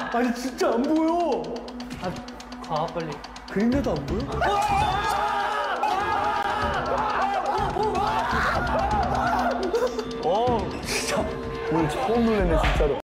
아니 진짜 안 보여. 가 빨리. 그림자도 안 보여? 진짜 오늘 처음 놀랐네 진짜로.